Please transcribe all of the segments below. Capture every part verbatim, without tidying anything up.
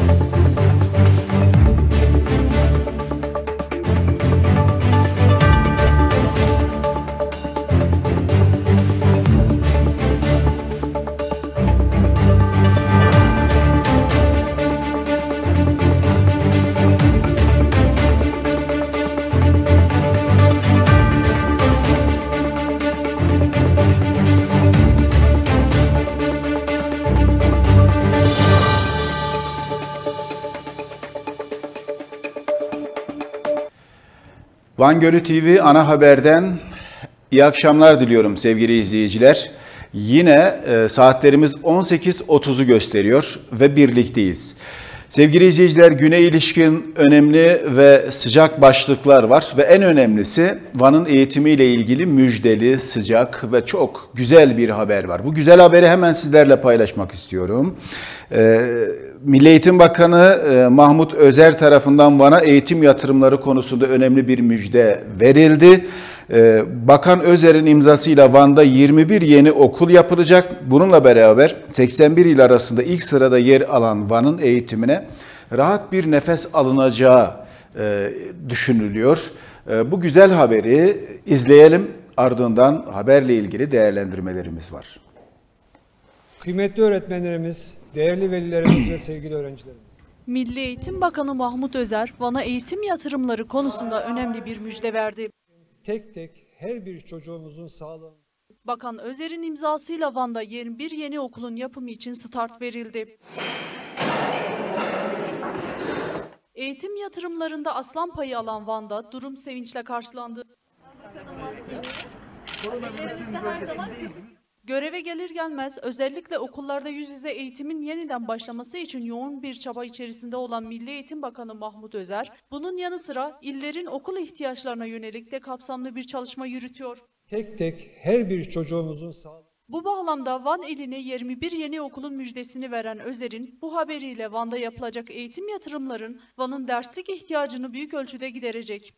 Van Gölü T V ana haberden iyi akşamlar diliyorum sevgili izleyiciler. Yine e, saatlerimiz on sekiz otuzu gösteriyor ve birlikteyiz. Sevgili izleyiciler, güne ilişkin önemli ve sıcak başlıklar var ve en önemlisi Van'ın eğitimiyle ilgili müjdeli, sıcak ve çok güzel bir haber var. Bu güzel haberi hemen sizlerle paylaşmak istiyorum. Ee, Milli Eğitim Bakanı e, Mahmut Özer tarafından Van'a eğitim yatırımları konusunda önemli bir müjde verildi. Ee, Bakan Özer'in imzasıyla Van'da yirmi bir yeni okul yapılacak. Bununla beraber seksen bir il arasında ilk sırada yer alan Van'ın eğitimine rahat bir nefes alınacağı e, düşünülüyor. E, bu güzel haberi izleyelim. Ardından haberle ilgili değerlendirmelerimiz var. Kıymetli öğretmenlerimiz, değerli velilerimiz ve sevgili öğrencilerimiz. Milli Eğitim Bakanı Mahmut Özer, Van'a eğitim yatırımları konusunda önemli bir müjde verdi. Tek tek her bir çocuğumuzun sağlığı. Bakan Özer'in imzasıyla Van'da yirmi bir yeni okulun yapımı için start verildi. Eğitim yatırımlarında aslan payı alan Van'da durum sevinçle karşılandı. Göreve gelir gelmez özellikle okullarda yüz yüze eğitimin yeniden başlaması için yoğun bir çaba içerisinde olan Milli Eğitim Bakanı Mahmut Özer, bunun yanı sıra illerin okul ihtiyaçlarına yönelik de kapsamlı bir çalışma yürütüyor. Tek tek her bir çocuğumuzun sağlığı. Bu bağlamda Van iline yirmi bir yeni okulun müjdesini veren Özer'in bu haberiyle Van'da yapılacak eğitim yatırımların Van'ın derslik ihtiyacını büyük ölçüde giderecek.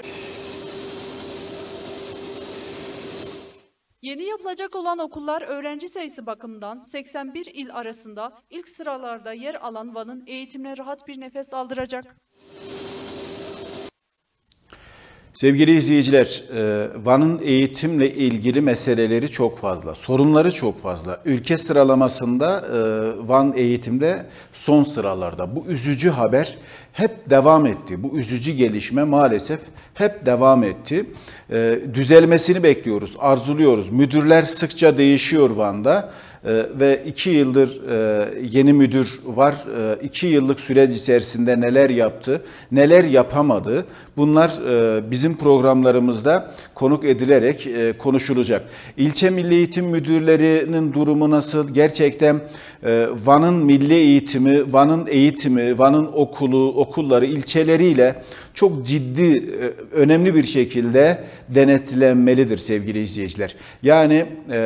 Yeni yapılacak olan okullar öğrenci sayısı bakımından seksen bir il arasında ilk sıralarda yer alan Van'ın eğitimine rahat bir nefes aldıracak. Sevgili izleyiciler, Van'ın eğitimle ilgili meseleleri çok fazla, sorunları çok fazla. Ülke sıralamasında Van eğitimde son sıralarda. Bu üzücü haber hep devam etti. Bu üzücü gelişme maalesef hep devam etti. Düzelmesini bekliyoruz, arzuluyoruz. Müdürler sıkça değişiyor Van'da. Ve iki yıldır yeni müdür var. İki yıllık süreç içerisinde neler yaptı, neler yapamadı. Bunlar bizim programlarımızda konuk edilerek konuşulacak. İlçe Milli Eğitim Müdürlerinin durumu nasıl? Gerçekten Van'ın milli eğitimi, Van'ın eğitimi, Van'ın okulu, okulları ilçeleriyle çok ciddi, önemli bir şekilde denetlenmelidir sevgili izleyiciler. Yani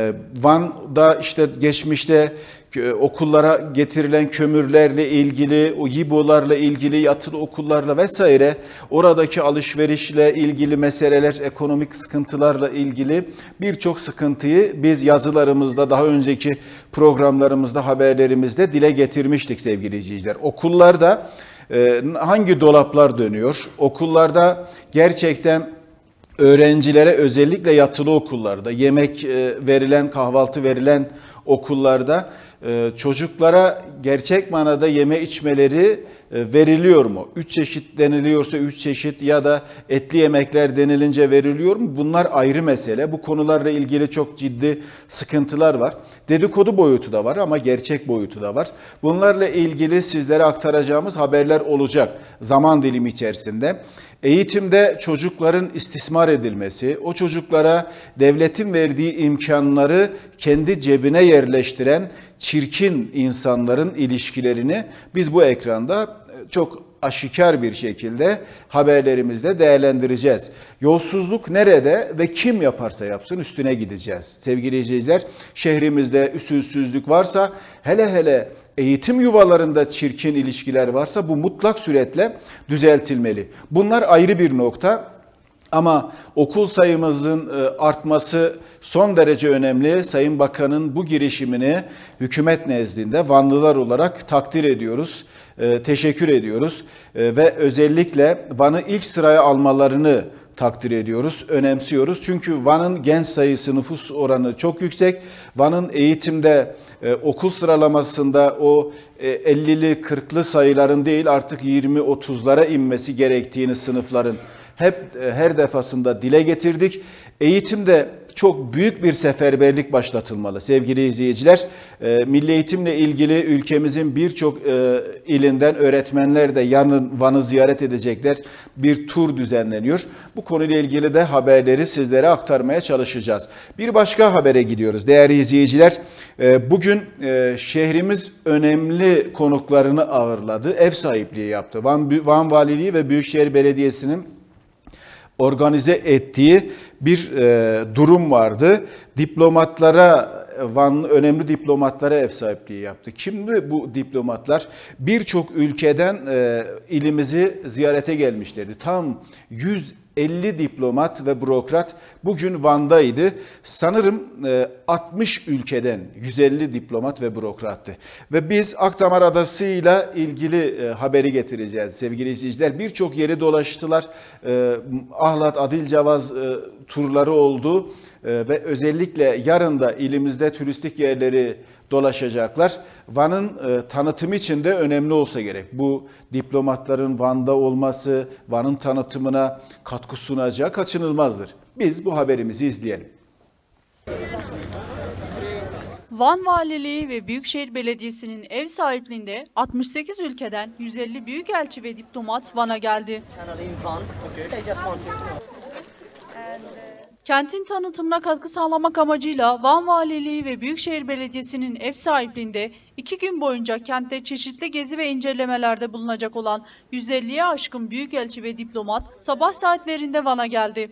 Van'da işte geçmişte okullara getirilen kömürlerle ilgili, o İBO'larla ilgili, yatılı okullarla vesaire, oradaki alışverişle ilgili meseleler, ekonomik sıkıntılarla ilgili birçok sıkıntıyı biz yazılarımızda, daha önceki programlarımızda, haberlerimizde dile getirmiştik sevgili izleyiciler. Okullarda hangi dolaplar dönüyor? Okullarda gerçekten öğrencilere, özellikle yatılı okullarda, yemek verilen, kahvaltı verilen okullarda çocuklara gerçek manada yeme içmeleri veriliyor mu? Üç çeşit deniliyorsa üç çeşit ya da etli yemekler denilince veriliyor mu? Bunlar ayrı mesele. Bu konularla ilgili çok ciddi sıkıntılar var. Dedikodu boyutu da var ama gerçek boyutu da var. Bunlarla ilgili sizlere aktaracağımız haberler olacak zaman dilimi içerisinde. Eğitimde çocukların istismar edilmesi, o çocuklara devletin verdiği imkanları kendi cebine yerleştiren çirkin insanların ilişkilerini biz bu ekranda çok aşikar bir şekilde haberlerimizde değerlendireceğiz. Yolsuzluk nerede ve kim yaparsa yapsın üstüne gideceğiz. Sevgili izleyiciler, şehrimizde usulsüzlük varsa, hele hele eğitim yuvalarında çirkin ilişkiler varsa bu mutlak suretle düzeltilmeli. Bunlar ayrı bir nokta. Ama okul sayımızın artması son derece önemli. Sayın Bakan'ın bu girişimini hükümet nezdinde Vanlılar olarak takdir ediyoruz, teşekkür ediyoruz ve özellikle Van'ı ilk sıraya almalarını takdir ediyoruz, önemsiyoruz. Çünkü Van'ın genç sayısı, nüfus oranı çok yüksek. Van'ın eğitimde, e, okul sıralamasında o e, ellili kırklı sayıların değil artık yirmi otuzlara inmesi gerektiğini sınıfların hep e, her defasında dile getirdik. Eğitimde çok büyük bir seferberlik başlatılmalı sevgili izleyiciler. E, milli eğitimle ilgili ülkemizin birçok e, ilinden öğretmenler de yarın Van'ı ziyaret edecekler. Bir tur düzenleniyor. Bu konuyla ilgili de haberleri sizlere aktarmaya çalışacağız. Bir başka habere gidiyoruz değerli izleyiciler. E, bugün e, şehrimiz önemli konuklarını ağırladı. Ev sahipliği yaptı. Van, Van Valiliği ve Büyükşehir Belediyesi'nin organize ettiği bir e, durum vardı. Diplomatlara, Vanlı önemli diplomatlara ev sahipliği yaptı. Kimdi bu diplomatlar? Birçok ülkeden e, ilimizi ziyarete gelmişlerdi. Tam yüz elli diplomat ve bürokrat bugün Van'daydı. Sanırım e, altmış ülkeden yüz elli diplomat ve bürokrattı. Ve biz Akdamar Adası'yla ilgili e, haberi getireceğiz sevgili izleyiciler. Birçok yeri dolaştılar. E, Ahlat, Adilcavaz e, turları oldu. E, ve özellikle yarın da ilimizde turistik yerleri dolaşacaklar. Van'ın e, tanıtımı için de önemli olsa gerek. Bu diplomatların Van'da olması, Van'ın tanıtımına katkı sunacağı kaçınılmazdır. Biz bu haberimizi izleyelim. Van Valiliği ve Büyükşehir Belediyesi'nin ev sahipliğinde altmış sekiz ülkeden yüz elli büyükelçi ve diplomat Van'a geldi. Kentin tanıtımına katkı sağlamak amacıyla Van Valiliği ve Büyükşehir Belediyesi'nin ev sahipliğinde iki gün boyunca kentte çeşitli gezi ve incelemelerde bulunacak olan yüz elliye aşkın büyükelçi ve diplomat sabah saatlerinde Van'a geldi.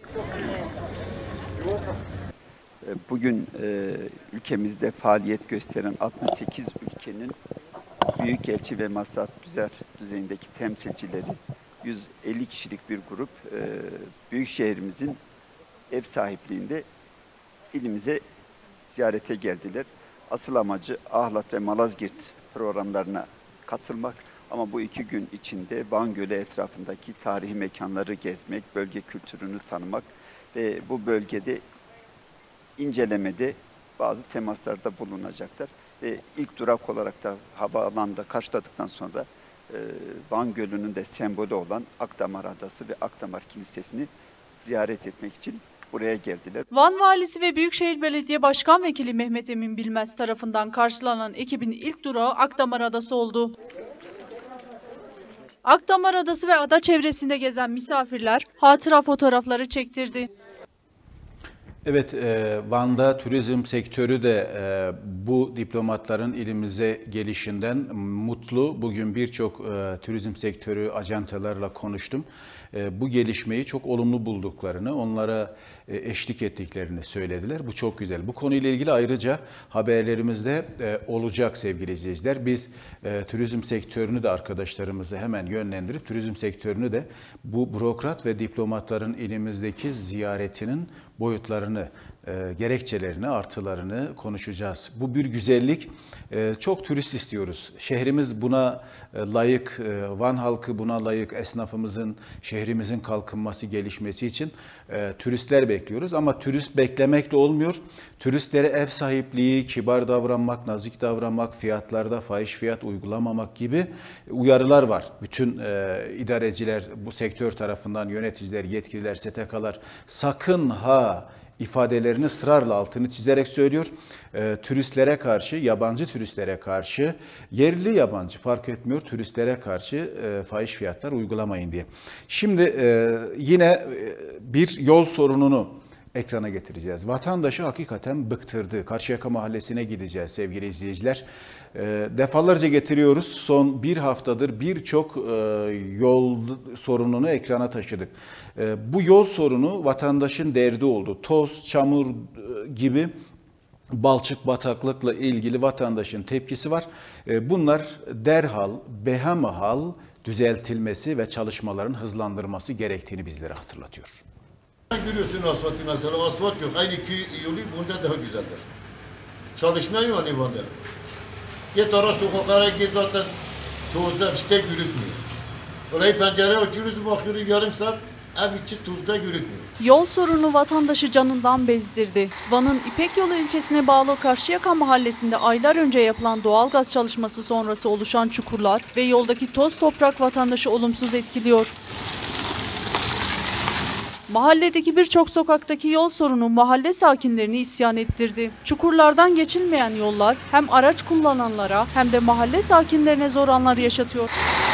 Bugün e, ülkemizde faaliyet gösteren altmış sekiz ülkenin büyükelçi ve maslahatgüzar düzeyindeki temsilcileri, yüz elli kişilik bir grup e, büyükşehirimizin ev sahipliğinde ilimize ziyarete geldiler. Asıl amacı Ahlat ve Malazgirt programlarına katılmak ama bu iki gün içinde Van Gölü etrafındaki tarihi mekanları gezmek, bölge kültürünü tanımak ve bu bölgede incelemede bazı temaslarda bulunacaklar. Ve ilk durak olarak da havaalanında karşıladıktan sonra e, Van Gölü'nün de sembolü olan Akdamar Adası ve Akdamar Kilisesi'ni ziyaret etmek için buraya geldiler. Van Valisi ve Büyükşehir Belediye Başkan Vekili Mehmet Emin Bilmez tarafından karşılanan ekibin ilk durağı Akdamar Adası oldu. Akdamar Adası ve ada çevresinde gezen misafirler hatıra fotoğrafları çektirdi. Evet, Van'da turizm sektörü de bu diplomatların ilimize gelişinden mutlu. Bugün birçok turizm sektörü ajantalarla konuştum. Bu gelişmeyi çok olumlu bulduklarını, onlara eşlik ettiklerini söylediler. Bu çok güzel. Bu konuyla ilgili ayrıca haberlerimizde olacak sevgili izleyiciler. Biz turizm sektörünü de arkadaşlarımızı hemen yönlendirip turizm sektörünü de bu bürokrat ve diplomatların ilimizdeki ziyaretinin boyutlarını, e, gerekçelerini, artılarını konuşacağız. Bu bir güzellik. E, çok turist istiyoruz. Şehrimiz buna e, layık, e, Van halkı buna layık, esnafımızın, şehrimizin kalkınması, gelişmesi için e, turistler bekliyoruz. Ama turist beklemekle olmuyor. Turistlere ev sahipliği, kibar davranmak, nazik davranmak, fiyatlarda fahiş fiyat uygulamamak gibi uyarılar var. Bütün e, idareciler, bu sektör tarafından yöneticiler, yetkililer, S T K'lar sakın ha ifadelerini ısrarla altını çizerek söylüyor. E, turistlere karşı, yabancı turistlere karşı, yerli yabancı fark etmiyor, turistlere karşı e, fahiş fiyatlar uygulamayın diye. Şimdi e, yine e, bir yol sorununu ekrana getireceğiz. Vatandaşı hakikaten bıktırdı. Karşıyaka Mahallesi'ne gideceğiz sevgili izleyiciler. E, defalarca getiriyoruz. Son bir haftadır birçok e, yol sorununu ekrana taşıdık. E, bu yol sorunu vatandaşın derdi oldu. Toz, çamur e, gibi balçık bataklıkla ilgili vatandaşın tepkisi var. E, bunlar derhal, behamahal düzeltilmesi ve çalışmaların hızlandırılması gerektiğini bizlere hatırlatıyor. Görüyorsun asfaltı mesela, asfalt yok. Aynı köy yolu bunda daha güzeldir. Çalışma yok hani bunda. Git ara sokaklara git zaten tozda işte görükmüyor. Olayı pencere açıyoruz bakıyoruz yarım saat ev içi tozda görükmüyor. Yol sorunu vatandaşı canından bezdirdi. Van'ın İpek Yolu ilçesine bağlı Karşıyaka mahallesinde aylar önce yapılan doğalgaz çalışması sonrası oluşan çukurlar ve yoldaki toz toprak vatandaşı olumsuz etkiliyor. Mahalledeki birçok sokaktaki yol sorunu mahalle sakinlerini isyan ettirdi. Çukurlardan geçilmeyen yollar hem araç kullananlara hem de mahalle sakinlerine zor anlar yaşatıyor.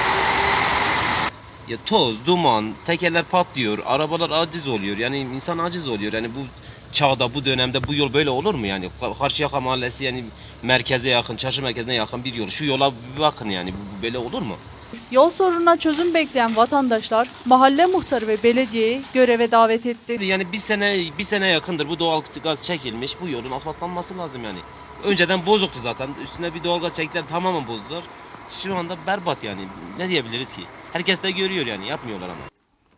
Ya toz, duman, tekerler patlıyor, arabalar aciz oluyor. Yani insan aciz oluyor. Yani bu çağda, bu dönemde bu yol böyle olur mu yani? Karşıyaka mahallesi yani merkeze yakın, çarşı merkezine yakın bir yol. Şu yola bir bakın yani bu böyle olur mu? Yol sorununa çözüm bekleyen vatandaşlar mahalle muhtarı ve belediyeyi göreve davet etti. Yani bir sene bir sene yakındır bu doğalgaz çekilmiş. Bu yolun asfaltlanması lazım yani. Önceden bozuktu zaten. Üstüne bir doğalgaz çektiler, tamamen bozdular. Şu anda berbat yani. Ne diyebiliriz ki? Herkes de görüyor yani. Yapmıyorlar ama.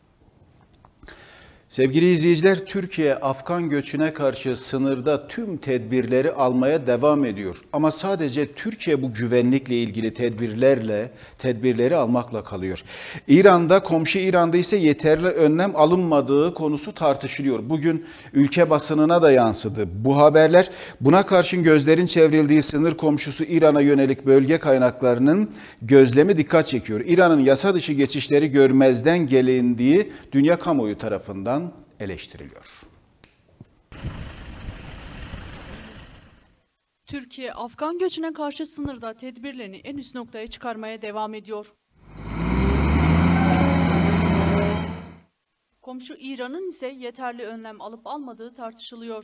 Sevgili izleyiciler, Türkiye Afgan göçüne karşı sınırda tüm tedbirleri almaya devam ediyor. Ama sadece Türkiye bu güvenlikle ilgili tedbirlerle, tedbirleri almakla kalıyor. İran'da, komşu İran'da ise yeterli önlem alınmadığı konusu tartışılıyor. Bugün ülke basınına da yansıdı bu haberler. Buna karşın gözlerin çevrildiği sınır komşusu İran'a yönelik bölge kaynaklarının gözlemi dikkat çekiyor. İran'ın yasa dışı geçişleri görmezden gelindiği dünya kamuoyu tarafından eleştiriliyor. Türkiye, Afgan göçüne karşı sınırda tedbirlerini en üst noktaya çıkarmaya devam ediyor. Komşu İran'ın ise yeterli önlem alıp almadığı tartışılıyor.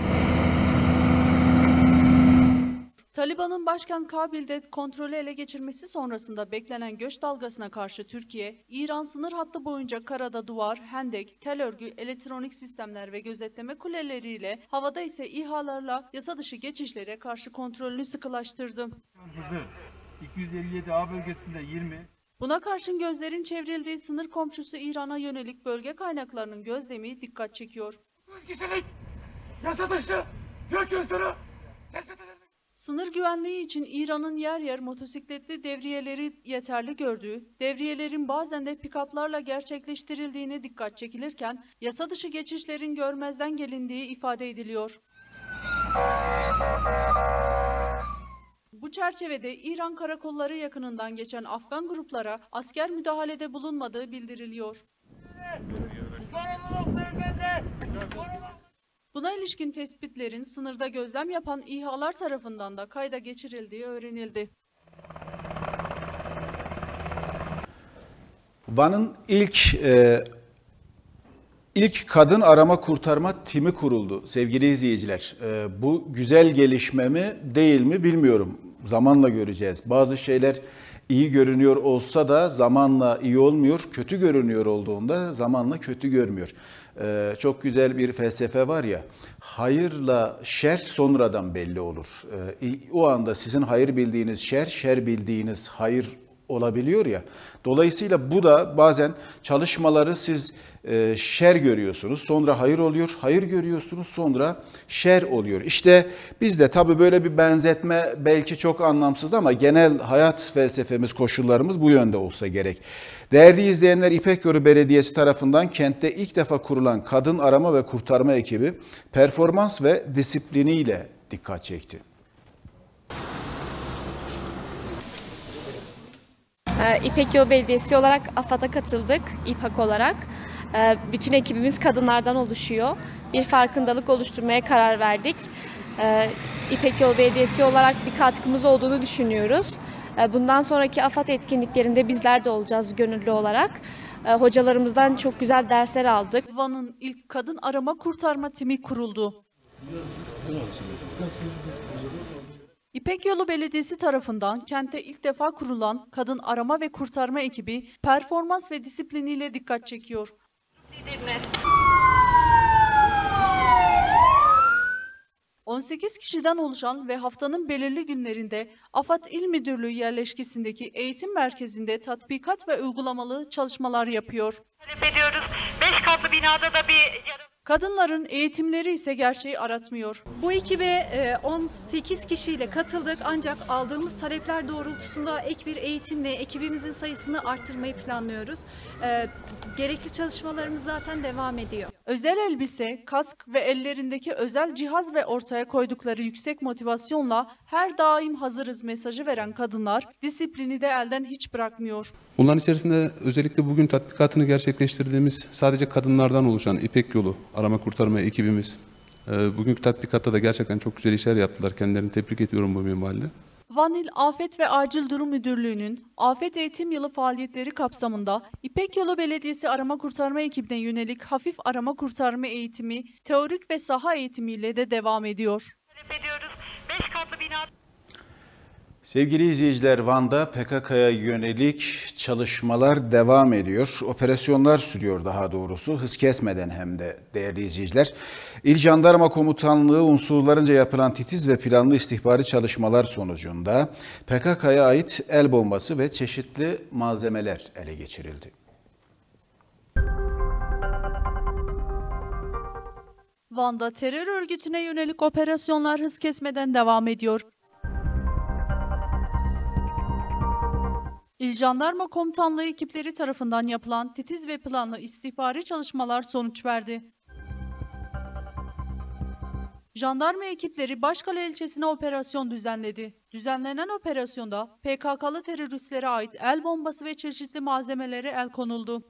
Taliban'ın başkent Kabil'de kontrolü ele geçirmesi sonrasında beklenen göç dalgasına karşı Türkiye, İran sınır hattı boyunca karada duvar, hendek, tel örgü, elektronik sistemler ve gözetleme kuleleriyle, havada ise İHA'larla yasa dışı geçişlere karşı kontrolünü sıkılaştırdı. Hızı iki yüz elli yedi A bölgesinde yirmi. Buna karşın gözlerin çevrildiği sınır komşusu İran'a yönelik bölge kaynaklarının gözlemi dikkat çekiyor. yüz kişilik yasa dışı göç unsuru tespit edildi. Sınır güvenliği için İran'ın yer yer motosikletli devriyeleri yeterli gördüğü, devriyelerin bazen de pikaplarla gerçekleştirildiğine dikkat çekilirken, yasa dışı geçişlerin görmezden gelindiği ifade ediliyor. Bu çerçevede İran karakolları yakınından geçen Afgan gruplara asker müdahalede bulunmadığı bildiriliyor. Buna ilişkin tespitlerin sınırda gözlem yapan İHA'lar tarafından da kayda geçirildiği öğrenildi. Van'ın ilk e, ilk kadın arama kurtarma timi kuruldu sevgili izleyiciler. E, bu güzel gelişme mi değil mi bilmiyorum. Zamanla göreceğiz. Bazı şeyler iyi görünüyor olsa da zamanla iyi olmuyor. Kötü görünüyor olduğunda zamanla kötü görmüyor. Ee, çok güzel bir felsefe var ya, hayırla şer sonradan belli olur. Ee, o anda sizin hayır bildiğiniz şer, şer bildiğiniz hayır olabiliyor ya. Dolayısıyla bu da bazen çalışmaları siz e, şer görüyorsunuz, sonra hayır oluyor, hayır görüyorsunuz, sonra şer oluyor. İşte biz de tabii böyle bir benzetme belki çok anlamsız ama genel hayat felsefemiz, koşullarımız bu yönde olsa gerek. Değerli izleyenler, İpek Yolu Belediyesi tarafından kentte ilk defa kurulan kadın arama ve kurtarma ekibi performans ve disipliniyle dikkat çekti. İpek Yolu Belediyesi olarak AFAD'a katıldık, İPAK olarak. Bütün ekibimiz kadınlardan oluşuyor. Bir farkındalık oluşturmaya karar verdik. İpek Yolu Belediyesi olarak bir katkımız olduğunu düşünüyoruz. Bundan sonraki AFAD etkinliklerinde bizler de olacağız gönüllü olarak. Hocalarımızdan çok güzel dersler aldık. Van'ın ilk kadın arama kurtarma timi kuruldu. İpek Yolu Belediyesi tarafından kente ilk defa kurulan kadın arama ve kurtarma ekibi performans ve disipliniyle dikkat çekiyor. on sekiz kişiden oluşan ve haftanın belirli günlerinde AFAD İl Müdürlüğü yerleşkesindeki eğitim merkezinde tatbikat ve uygulamalı çalışmalar yapıyor. Talep ediyoruz. beş katlı binada da bir Kadınların eğitimleri ise gerçeği aratmıyor. Bu ekibe on sekiz kişiyle katıldık ancak aldığımız talepler doğrultusunda ek bir eğitimle ekibimizin sayısını arttırmayı planlıyoruz. Gerekli çalışmalarımız zaten devam ediyor. Özel elbise, kask ve ellerindeki özel cihaz ve ortaya koydukları yüksek motivasyonla her daim hazırız mesajı veren kadınlar disiplini de elden hiç bırakmıyor. Bunların içerisinde özellikle bugün tatbikatını gerçekleştirdiğimiz sadece kadınlardan oluşan İpek Yolu arama kurtarma ekibimiz. Bugünkü tatbikatta da gerçekten çok güzel işler yaptılar. Kendilerini tebrik ediyorum bu minvalde. Van İl Afet ve Acil Durum Müdürlüğü'nün Afet Eğitim Yılı faaliyetleri kapsamında İpek Yolu Belediyesi Arama Kurtarma ekibine yönelik hafif arama kurtarma eğitimi, teorik ve saha eğitimiyle de devam ediyor. beş katlı bina. Sevgili izleyiciler, Van'da P K K'ya yönelik çalışmalar devam ediyor. Operasyonlar sürüyor daha doğrusu, hız kesmeden hem de değerli izleyiciler. İl Jandarma Komutanlığı unsurlarınca yapılan titiz ve planlı istihbari çalışmalar sonucunda P K K'ya ait el bombası ve çeşitli malzemeler ele geçirildi. Van'da terör örgütüne yönelik operasyonlar hız kesmeden devam ediyor. İl Jandarma Komutanlığı ekipleri tarafından yapılan titiz ve planlı istihbari çalışmalar sonuç verdi. Jandarma ekipleri Başkale ilçesine operasyon düzenledi. Düzenlenen operasyonda P K K'lı teröristlere ait el bombası ve çeşitli malzemelere el konuldu.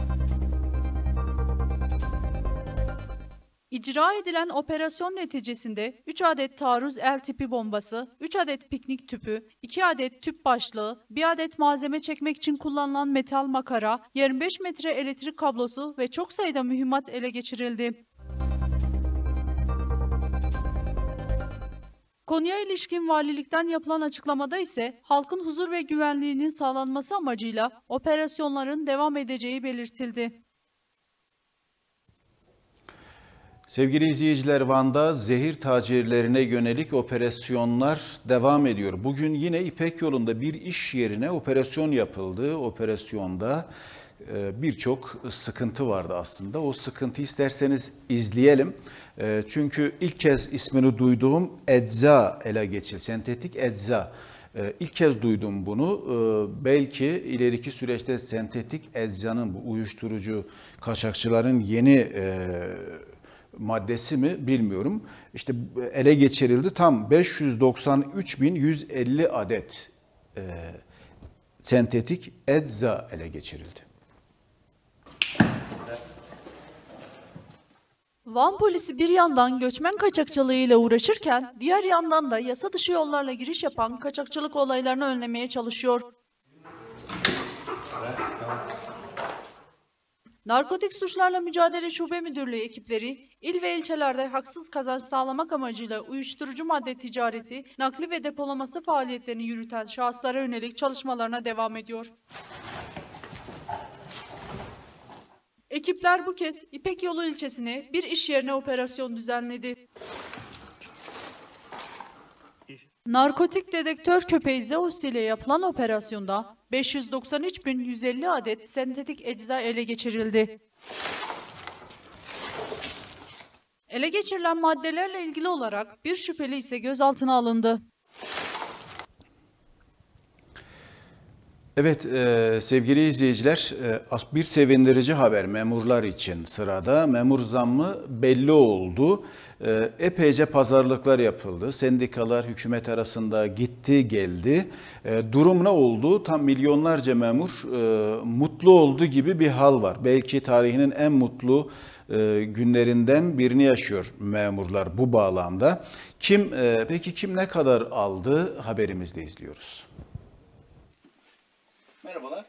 İcra edilen operasyon neticesinde üç adet taarruz el tipi bombası, üç adet piknik tüpü, iki adet tüp başlığı, bir adet malzeme çekmek için kullanılan metal makara, yirmi beş metre elektrik kablosu ve çok sayıda mühimmat ele geçirildi. Konuya ilişkin valilikten yapılan açıklamada ise halkın huzur ve güvenliğinin sağlanması amacıyla operasyonların devam edeceği belirtildi. Sevgili izleyiciler, Van'da zehir tacirlerine yönelik operasyonlar devam ediyor. Bugün yine İpek Yolu'nda bir iş yerine operasyon yapıldı. Operasyonda birçok sıkıntı vardı aslında. O sıkıntı isterseniz izleyelim. Çünkü ilk kez ismini duyduğum ecza ele geçirildi. Sentetik ecza. İlk kez duydum bunu. Belki ileriki süreçte sentetik eczanın, bu uyuşturucu kaçakçıların yeni maddesi mi bilmiyorum. İşte ele geçirildi. Tam beş yüz doksan üç bin yüz elli adet e, sentetik ecza ele geçirildi. Van polisi bir yandan göçmen kaçakçılığıyla uğraşırken diğer yandan da yasa dışı yollarla giriş yapan kaçakçılık olaylarını önlemeye çalışıyor. Narkotik Suçlarla Mücadele Şube Müdürlüğü ekipleri, il ve ilçelerde haksız kazanç sağlamak amacıyla uyuşturucu madde ticareti, nakli ve depolaması faaliyetlerini yürüten şahıslara yönelik çalışmalarına devam ediyor. Ekipler bu kez İpek Yolu ilçesine bir iş yerine operasyon düzenledi. Narkotik dedektör köpeği Zeus ile yapılan operasyonda beş yüz doksan üç bin yüz elli adet sentetik ecza ele geçirildi. Ele geçirilen maddelerle ilgili olarak bir şüpheli ise gözaltına alındı. Evet e, sevgili izleyiciler, e, bir sevindirici haber memurlar için sırada. Memur zammı belli oldu. E, epeyce pazarlıklar yapıldı. Sendikalar hükümet arasında gitti geldi. E, durum ne oldu? Tam milyonlarca memur e, mutlu oldu gibi bir hal var. Belki tarihinin en mutlu e, günlerinden birini yaşıyor memurlar bu bağlamda. Kim e, peki kim ne kadar aldı? Haberimizde izliyoruz. Merhabalar.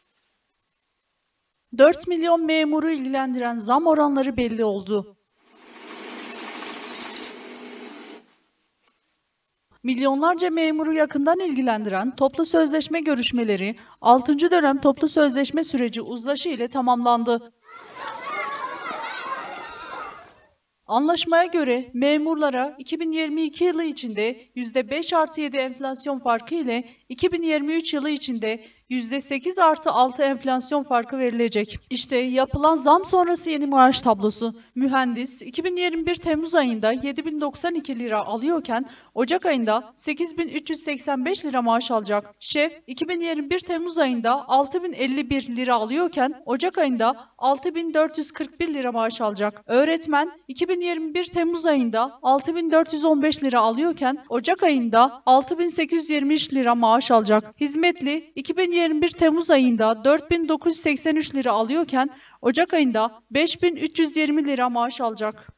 dört milyon memuru ilgilendiren zam oranları belli oldu. Milyonlarca memuru yakından ilgilendiren toplu sözleşme görüşmeleri, altıncı dönem toplu sözleşme süreci uzlaşı ile tamamlandı. Anlaşmaya göre memurlara iki bin yirmi iki yılı içinde yüzde beş artı yedi enflasyon farkı ile iki bin yirmi üç yılı içinde yüzde sekiz artı altı enflasyon farkı verilecek. İşte yapılan zam sonrası yeni maaş tablosu. Mühendis iki bin yirmi bir Temmuz ayında yedi bin doksan iki lira alıyorken Ocak ayında sekiz bin üç yüz seksen beş lira maaş alacak. Şef iki bin yirmi bir Temmuz ayında altı bin elli bir lira alıyorken Ocak ayında altı bin dört yüz kırk bir lira maaş alacak. Öğretmen iki bin yirmi bir Temmuz ayında altı bin dört yüz on beş lira alıyorken Ocak ayında altı bin sekiz yüz yirmi üç lira maaş alacak. Hizmetli iki bin yirmi bir Temmuz ayında dört bin dokuz yüz seksen üç lira alıyorken Ocak ayında beş bin üç yüz yirmi lira maaş alacak.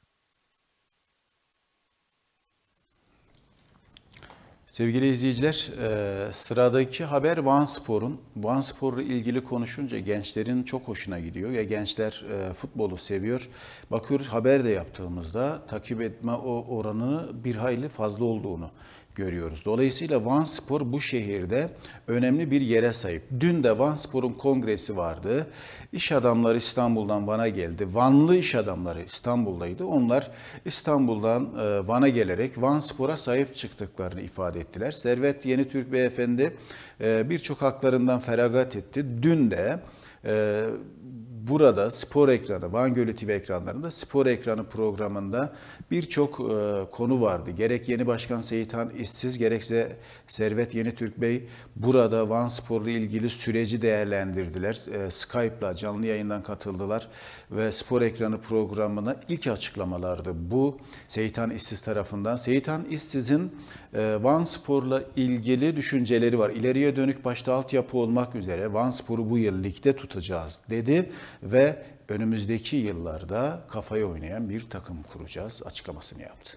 Sevgili izleyiciler, sıradaki haber Vanspor'un. Vanspor'la ilgili konuşunca gençlerin çok hoşuna gidiyor. Ya gençler futbolu seviyor. Bakıyoruz haber de yaptığımızda takip etme oranını bir hayli fazla olduğunu görüyoruz. Dolayısıyla Vanspor bu şehirde önemli bir yere sahip. Dün de Vanspor'un kongresi vardı. İş adamları İstanbul'dan Van'a geldi. Vanlı iş adamları İstanbul'daydı. Onlar İstanbul'dan Van'a gelerek Vanspor'a sahip çıktıklarını ifade ettiler. Servet Yenitürk Beyefendi birçok haklarından feragat etti. Dün de burada spor ekranı, Van Gölü T V ekranlarında spor ekranı programında birçok konu vardı. Gerek yeni başkan Seyitan İşsiz, gerekse Servet Yenitürk Bey burada Van Spor'la ilgili süreci değerlendirdiler. Skype'la canlı yayından katıldılar ve spor ekranı programına ilk açıklamalardı bu Seyitan İşsiz tarafından. Seyitan İşsiz'in Van Spor'la ilgili düşünceleri var. İleriye dönük başta altyapı olmak üzere Van Spor'u bu yıl ligde tutacağız dedi ve önümüzdeki yıllarda kafaya oynayan bir takım kuracağız açıklamasını yaptı.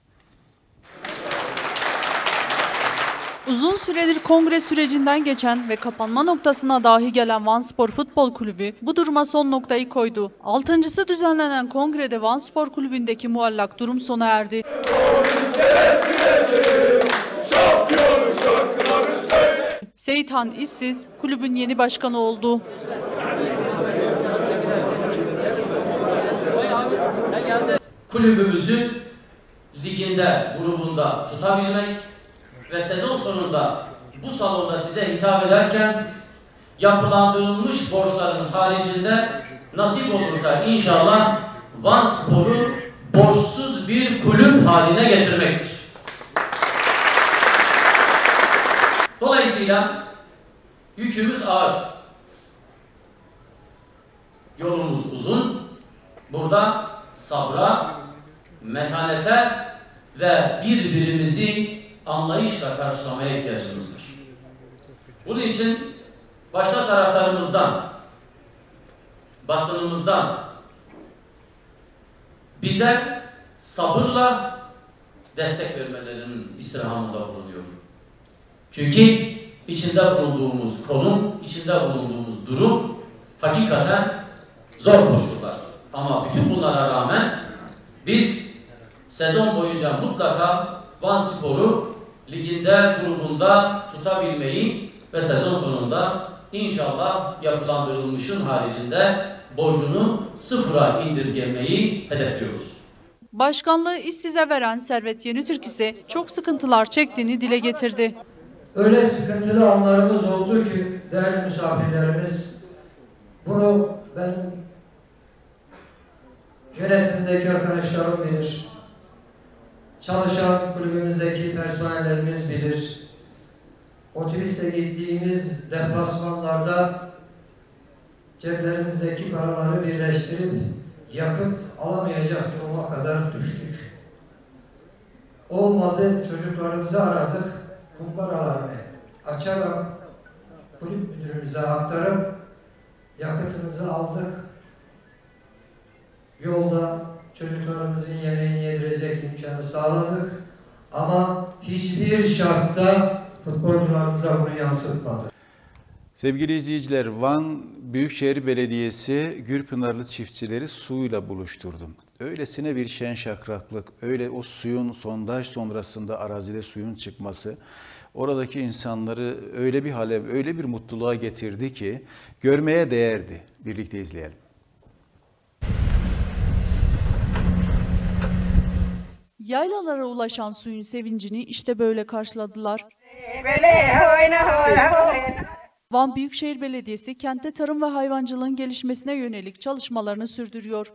Uzun süredir kongre sürecinden geçen ve kapanma noktasına dahi gelen Vanspor Futbol Kulübü bu duruma son noktayı koydu. Altıncısı düzenlenen kongrede Vanspor Kulübü'ndeki muallak durum sona erdi. Seyitan İşsiz kulübün yeni başkanı oldu. Kulübümüzü liginde, grubunda tutabilmek ve sezon sonunda bu salonda size hitap ederken yapılandırılmış borçların haricinde nasip olursa inşallah Vanspor'u borçsuz bir kulüp haline getirmektir. Dolayısıyla yükümüz ağır. Yolumuz uzun. Burada sabra, metanete ve birbirimizi anlayışla karşılamaya ihtiyacımız var. Bunun için başta taraftarımızdan, basınımızdan bize sabırla destek vermelerinin istirhamında bulunuyor. Çünkü içinde bulunduğumuz konum, içinde bulunduğumuz durum hakikaten zor koşullar. Ama bütün bunlara rağmen biz sezon boyunca mutlaka Vanspor'u liginde, grubunda tutabilmeyi ve sezon sonunda inşallah yapılandırılmışın haricinde borcunu sıfıra indirgemeyi hedefliyoruz. Başkanlığı İşsiz'e veren Servet Yenitürk ise çok sıkıntılar çektiğini dile getirdi. Öyle sıkıntılı anlarımız oldu ki değerli misafirlerimiz, bunu benim yönetimdeki arkadaşlarım bilir, çalışan kulübümüzdeki personellerimiz bilir. Otobüste gittiğimiz deplasmanlarda ceplerimizdeki paraları birleştirip yakıt alamayacak duruma kadar düştük. Olmadı, çocuklarımızı aradık, kumbaralarını açarak kulüp müdürümüze aktarıp yakıtımızı aldık. Yolda çocuklarımızın yemeğini yedirecek imkanı sağladık. Ama hiçbir şartta futbolcularımıza bunu yansıtmadık. Sevgili izleyiciler, Van Büyükşehir Belediyesi Gürpınarlı çiftçileri suyla buluşturdu. Öylesine bir şen şakraklık, öyle o suyun sondaj sonrasında arazide suyun çıkması, oradaki insanları öyle bir hale, öyle bir mutluluğa getirdi ki görmeye değerdi. Birlikte izleyelim. Yaylalara ulaşan suyun sevincini işte böyle karşıladılar. Van Büyükşehir Belediyesi kentte tarım ve hayvancılığın gelişmesine yönelik çalışmalarını sürdürüyor.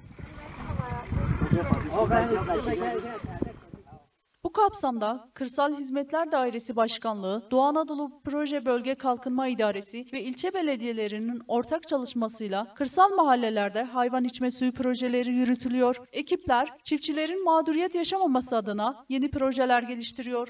Bu kapsamda Kırsal Hizmetler Dairesi Başkanlığı, Doğu Anadolu Proje Bölge Kalkınma İdaresi ve ilçe belediyelerinin ortak çalışmasıyla kırsal mahallelerde hayvan içme suyu projeleri yürütülüyor. Ekipler, çiftçilerin mağduriyet yaşamaması adına yeni projeler geliştiriyor.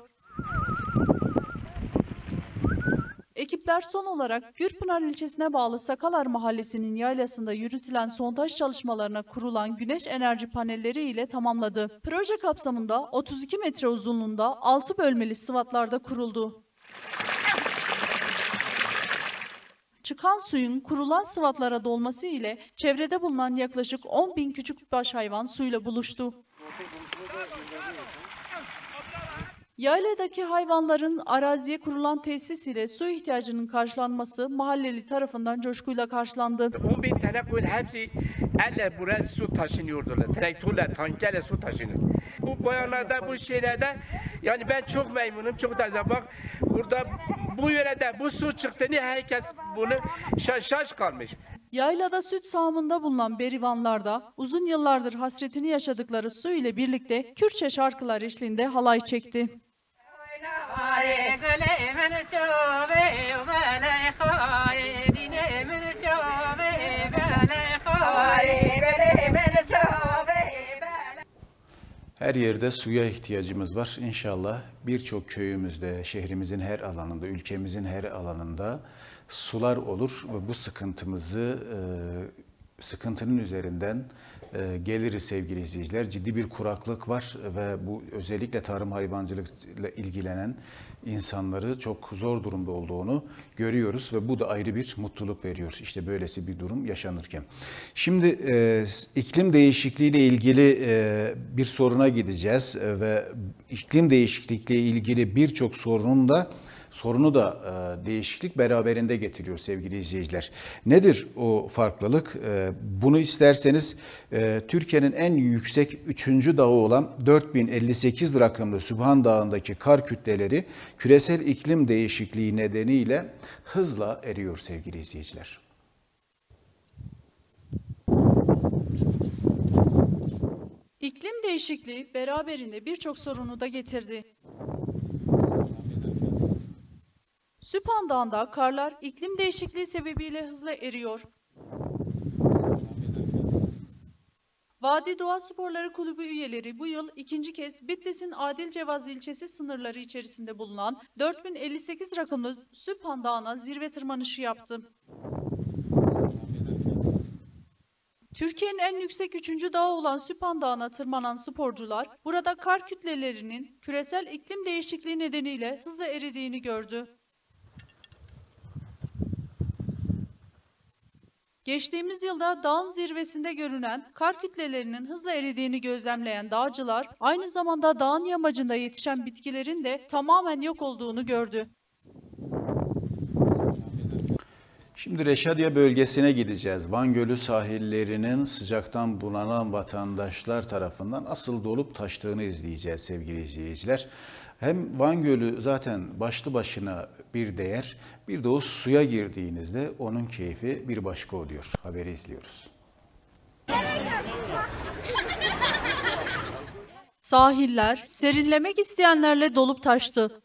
Ekipler son olarak Gürpınar ilçesine bağlı Sakalar Mahallesi'nin yaylasında yürütülen sondaj çalışmalarına kurulan güneş enerji panelleri ile tamamladı. Proje kapsamında otuz iki metre uzunluğunda altı bölmeli sıvatlarda kuruldu. Çıkan suyun kurulan sıvatlara dolması ile çevrede bulunan yaklaşık on bin küçükbaş hayvan suyla buluştu. Yayladaki hayvanların araziye kurulan tesis ile su ihtiyacının karşılanması mahalleli tarafından coşkuyla karşılandı. on bin tane koyun hepsi elle buraya su taşınıyordular. Traktörle, tankerle su taşınıyor. Bu bayanlarda, bu şeylerde yani ben çok memnunum, çok da bak burada bu yörede bu su çıktığını herkes bunu şaş, şaş kalmış. Yaylada süt sağımında bulunan berivanlarda uzun yıllardır hasretini yaşadıkları su ile birlikte Kürtçe şarkılar eşliğinde halay çekti. Her yerde suya ihtiyacımız var. İnşallah birçok köyümüzde, şehrimizin her alanında, ülkemizin her alanında sular olur ve bu sıkıntımızı, sıkıntının üzerinden geliriz sevgili izleyiciler. Ciddi bir kuraklık var ve bu özellikle tarım hayvancılıkla ilgilenen insanları çok zor durumda olduğunu görüyoruz ve bu da ayrı bir mutluluk veriyor. İşte böylesi bir durum yaşanırken. Şimdi e, iklim değişikliği ile ilgili e, bir soruna gideceğiz ve iklim değişikliğiyle ilgili birçok sorunun da sorunu da e, değişiklik beraberinde getiriyor sevgili izleyiciler. Nedir o farklılık? E, bunu isterseniz e, Türkiye'nin en yüksek üçüncü dağı olan dört bin elli sekiz rakımlı Sübhan Dağı'ndaki kar kütleleri küresel iklim değişikliği nedeniyle hızla eriyor sevgili izleyiciler. İklim değişikliği beraberinde birçok sorunu da getirdi. Sübhan Dağı'nda karlar iklim değişikliği sebebiyle hızla eriyor. Vadi Doğa Sporları Kulübü üyeleri bu yıl ikinci kez Bitlis'in Adilcevaz ilçesi sınırları içerisinde bulunan dört bin elli sekiz rakımlı Sübhan Dağı'na zirve tırmanışı yaptı. Türkiye'nin en yüksek üçüncü dağı olan Sübhan Dağı'na tırmanan sporcular, burada kar kütlelerinin küresel iklim değişikliği nedeniyle hızla eridiğini gördü. Geçtiğimiz yılda dağın zirvesinde görünen kar kütlelerinin hızla eridiğini gözlemleyen dağcılar, aynı zamanda dağın yamacında yetişen bitkilerin de tamamen yok olduğunu gördü. Şimdi Reşadiye bölgesine gideceğiz. Van Gölü sahillerinin sıcaktan bunanan vatandaşlar tarafından asıl dolup taştığını izleyeceğiz sevgili izleyiciler. Hem Van Gölü zaten başlı başına bir değer, bir de o suya girdiğinizde onun keyfi bir başka oluyor. Haberi izliyoruz. Sahiller serinlemek isteyenlerle dolup taştı.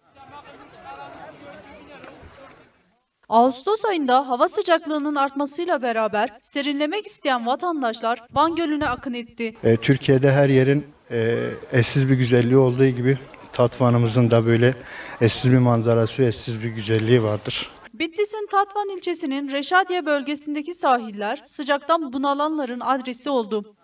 Ağustos ayında hava sıcaklığının artmasıyla beraber serinlemek isteyen vatandaşlar Van Gölü'ne akın etti. E, Türkiye'de her yerin e, eşsiz bir güzelliği olduğu gibi Tatvan'ımızın da böyle eşsiz bir manzarası, eşsiz bir güzelliği vardır. Bitlis'in Tatvan ilçesinin Reşadiye bölgesindeki sahiller sıcaktan bunalanların adresi oldu.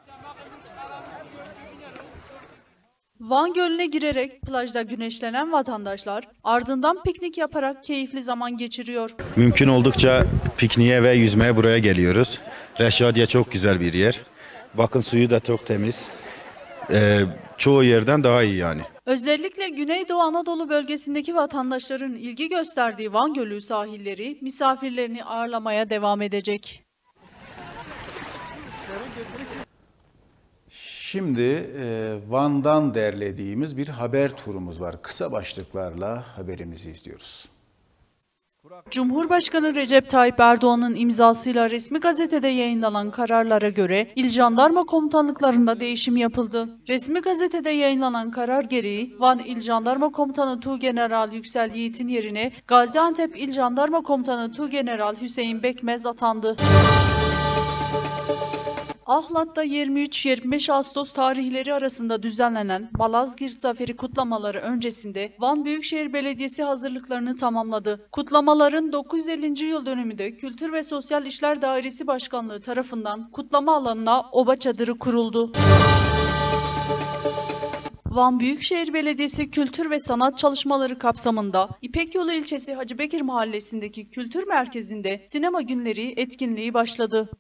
Van Gölü'ne girerek plajda güneşlenen vatandaşlar ardından piknik yaparak keyifli zaman geçiriyor. Mümkün oldukça pikniğe ve yüzmeye buraya geliyoruz. Reşadiye çok güzel bir yer. Bakın suyu da çok temiz. Ee, çoğu yerden daha iyi yani. Özellikle Güneydoğu Anadolu bölgesindeki vatandaşların ilgi gösterdiği Van Gölü sahilleri misafirlerini ağırlamaya devam edecek. Şimdi e, Van'dan derlediğimiz bir haber turumuz var. Kısa başlıklarla haberimizi izliyoruz. Cumhurbaşkanı Recep Tayyip Erdoğan'ın imzasıyla resmi gazetede yayınlanan kararlara göre İl Jandarma Komutanlıklarında değişim yapıldı. Resmi gazetede yayınlanan karar gereği Van İl Jandarma Komutanı Tuğgeneral Yüksel Yiğit'in yerine Gaziantep İl Jandarma Komutanı Tuğgeneral Hüseyin Bekmez atandı. Ahlat'ta yirmi üç yirmi beş Ağustos tarihleri arasında düzenlenen Malazgirt Zaferi kutlamaları öncesinde Van Büyükşehir Belediyesi hazırlıklarını tamamladı. Kutlamaların dokuz yüz ellinci yıl dönümünde Kültür ve Sosyal İşler Dairesi Başkanlığı tarafından kutlama alanına oba çadırı kuruldu. Van Büyükşehir Belediyesi Kültür ve Sanat Çalışmaları kapsamında İpekyolu ilçesi Hacıbekir Mahallesi'ndeki kültür merkezinde sinema günleri etkinliği başladı.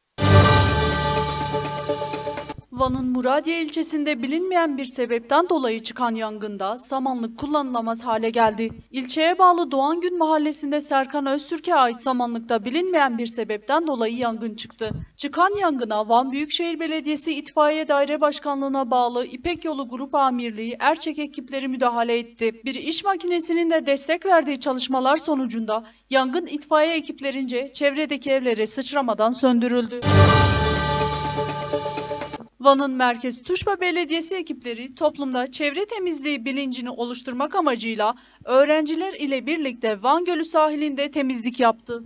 Van'ın Muradiye ilçesinde bilinmeyen bir sebepten dolayı çıkan yangında samanlık kullanılamaz hale geldi. İlçeye bağlı Doğangün mahallesinde Serkan Öztürk'e ait samanlıkta bilinmeyen bir sebepten dolayı yangın çıktı. Çıkan yangına Van Büyükşehir Belediyesi İtfaiye Daire Başkanlığı'na bağlı İpekyolu Grup Amirliği Erçek ekipleri müdahale etti. Bir iş makinesinin de destek verdiği çalışmalar sonucunda yangın itfaiye ekiplerince çevredeki evlere sıçramadan söndürüldü. Van'ın Merkez Tuşba Belediyesi ekipleri toplumda çevre temizliği bilincini oluşturmak amacıyla öğrenciler ile birlikte Van Gölü sahilinde temizlik yaptı.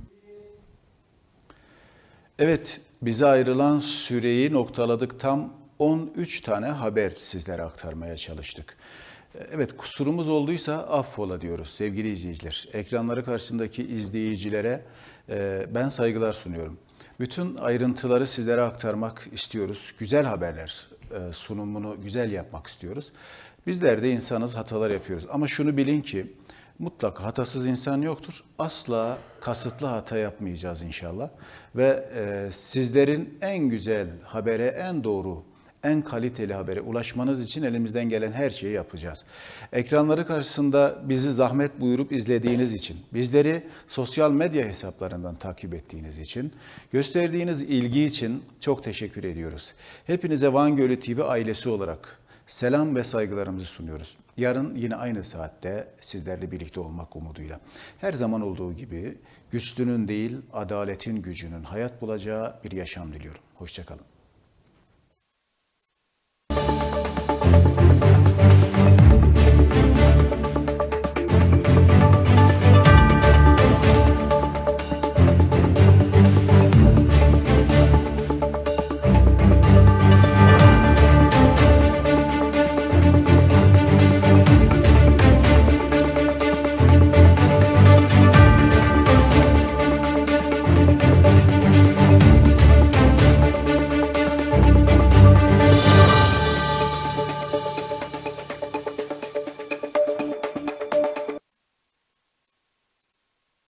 Evet, bize ayrılan süreyi noktaladık. Tam on üç tane haber sizlere aktarmaya çalıştık. Evet, kusurumuz olduysa affola diyoruz sevgili izleyiciler. Ekranları karşısındaki izleyicilere ben saygılar sunuyorum. Bütün ayrıntıları sizlere aktarmak istiyoruz. Güzel haberler sunumunu güzel yapmak istiyoruz. Bizler de insanız, hatalar yapıyoruz. Ama şunu bilin ki mutlaka hatasız insan yoktur. Asla kasıtlı hata yapmayacağız inşallah. Ve e, sizlerin en güzel habere, en doğru, en kaliteli habere ulaşmanız için elimizden gelen her şeyi yapacağız. Ekranları karşısında bizi zahmet buyurup izlediğiniz için, bizleri sosyal medya hesaplarından takip ettiğiniz için, gösterdiğiniz ilgi için çok teşekkür ediyoruz. Hepinize Van Gölü T V ailesi olarak selam ve saygılarımızı sunuyoruz. Yarın yine aynı saatte sizlerle birlikte olmak umuduyla. Her zaman olduğu gibi güçlünün değil, adaletin gücünün hayat bulacağı bir yaşam diliyorum. Hoşça kalın.